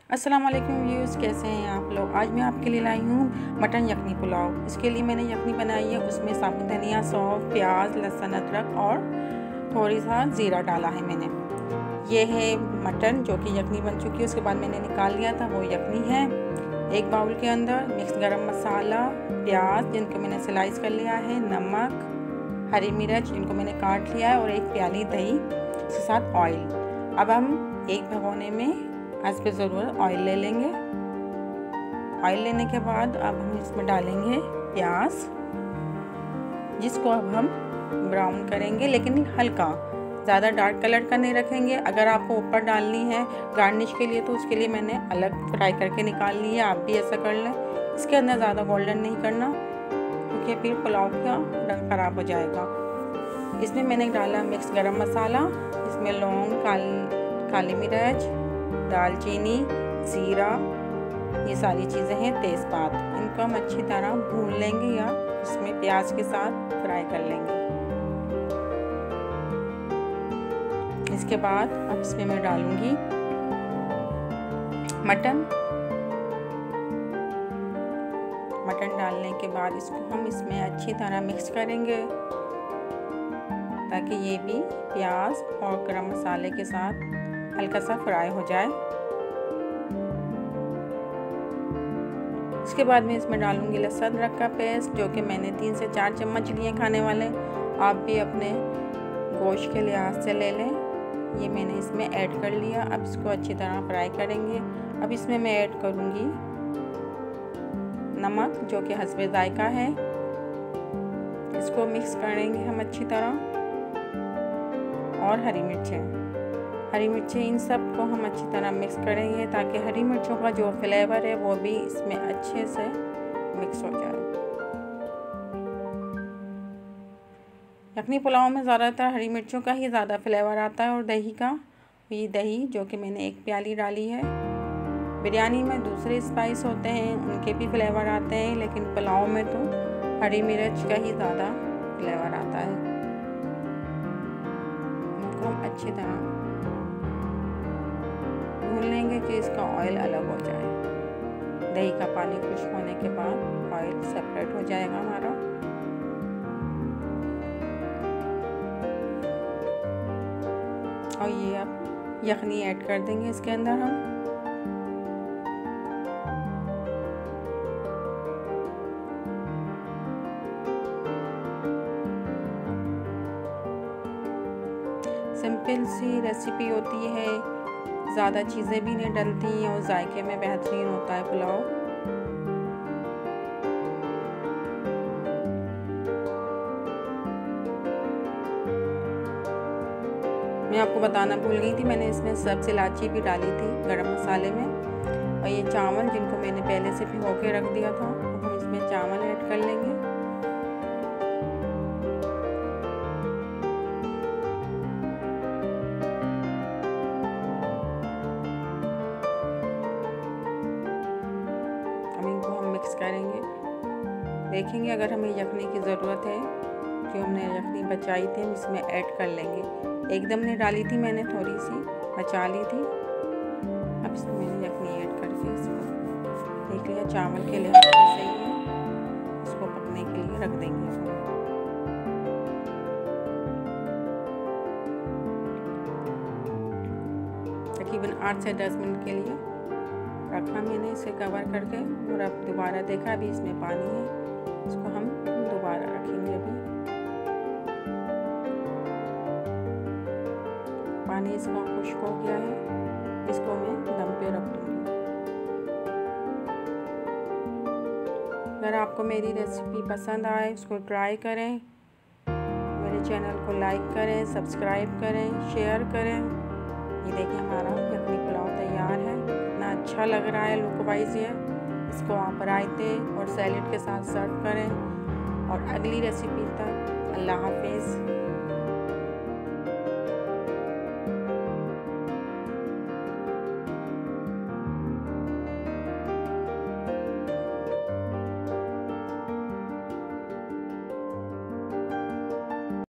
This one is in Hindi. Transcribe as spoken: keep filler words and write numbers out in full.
अस्सलाम वालेकुम व्यूअर्स, कैसे हैं आप लोग। आज मैं आपके लिए लाई हूँ मटन यखनी पुलाव। इसके लिए मैंने यखनी बनाई है, उसमें साबुत धनिया, सौंफ, प्याज, लहसुन, अदरक और थोड़ी सा ज़ीरा डाला है मैंने। ये है मटन जो कि यखनी बन चुकी है, उसके बाद मैंने निकाल लिया था, वो यखनी है। एक बाउल के अंदर मिक्स गरम मसाला, प्याज जिनको मैंने स्लाइस कर लिया है, नमक, हरी मिर्च जिनको मैंने काट लिया है और एक प्याली दही, इसके साथ ऑयल। अब हम एक भगोने में आज पे ज़रूर ऑयल ले लेंगे। ऑयल लेने के बाद अब हम इसमें डालेंगे प्याज, जिसको अब हम ब्राउन करेंगे, लेकिन हल्का, ज़्यादा डार्क कलर का नहीं रखेंगे। अगर आपको ऊपर डालनी है गार्निश के लिए तो उसके लिए मैंने अलग फ्राई करके निकाल ली है, आप भी ऐसा कर लें। इसके अंदर ज़्यादा गोल्डन नहीं करना, क्योंकि फिर पुलाव का रंग ख़राब हो जाएगा। इसमें मैंने डाला मिक्स गरम मसाला, इसमें लौंग, काल काली मिर्च, दालचीनी, ज़ीरा, ये सारी चीज़ें हैं, तेज़पात। इनको हम अच्छी तरह भून लेंगे या इसमें प्याज के साथ फ्राई कर लेंगे। इसके बाद अब इसमें मैं डालूंगी मटन। मटन डालने के बाद इसको हम इसमें अच्छी तरह मिक्स करेंगे, ताकि ये भी प्याज और गरम मसाले के साथ हल्का सा फ्राई हो जाए। इसके बाद मैं इसमें डालूंगी लहसुन अदरक का पेस्ट, जो कि मैंने तीन से चार चम्मच लिए खाने वाले। आप भी अपने गोश्त के लिहाज से ले लें। ये मैंने इसमें ऐड कर लिया। अब इसको अच्छी तरह फ्राई करेंगे। अब इसमें मैं ऐड करूंगी नमक, जो कि हस्बे जायका है। इसको मिक्स करेंगे हम अच्छी तरह, और हरी मिर्चें हरी मिर्चें इन सब को हम अच्छी तरह मिक्स करेंगे, ताकि हरी मिर्चों का जो फ्लेवर है वो भी इसमें अच्छे से मिक्स हो जाए। यखनी पुलाव में ज़्यादातर हरी मिर्चों का ही ज़्यादा फ्लेवर आता है, और दही का। ये दही जो कि मैंने एक प्याली डाली है। बिरयानी में दूसरे स्पाइस होते हैं, उनके भी फ्लेवर आते हैं, लेकिन पुलाव में तो हरी मिर्च का ही ज़्यादा फ्लेवर आता है। इनको हम अच्छी तरह भून लेंगे कि इसका ऑयल अलग हो जाए। दही का पानी खुश्क होने के बाद ऑयल सेपरेट हो जाएगा हमारा। और ये अब यखनी ऐड कर देंगे इसके अंदर हम। सिंपल सी रेसिपी होती है, ज़्यादा चीज़ें भी नहीं डलती और जायके में बेहतरीन होता है पुलाव। मैं आपको बताना भूल गई थी, मैंने इसमें सब्ज़ इलायची भी डाली थी गरम मसाले में। और ये चावल जिनको मैंने पहले से भिगो के रख दिया था, अब हम इसमें चावल ऐड कर लेंगे। मिक्स करेंगे, देखेंगे अगर हमें यखनी की ज़रूरत है, जो हमने यखनी बचाई थी हम इसमें ऐड कर लेंगे। एकदम नहीं डाली थी मैंने, थोड़ी सी बचा ली थी। अब इसमें मैंने यखनी ऐड करके इसको देख लिया चावल के लिए सही है, इसको पकने के लिए रख देंगे। तकरीबन आठ से दस मिनट के लिए रखा मैंने इसे कवर करके, और अब दोबारा देखा अभी इसमें पानी है, इसको हम दोबारा रखेंगे। अभी पानी इसका खुश्क हो गया है, इसको मैं दम पे रख दूँगी। अगर आपको मेरी रेसिपी पसंद आए उसको ट्राई करें, मेरे चैनल को लाइक करें, सब्सक्राइब करें, शेयर करें। ये देखिए हमारा यखनी पुलाव तैयार है, कितना अच्छा लग रहा है लुक वाइज। ये इसको आप रायते और सैलेड के साथ सर्व करें। और अगली रेसिपी तक अल्लाह हाफिज़।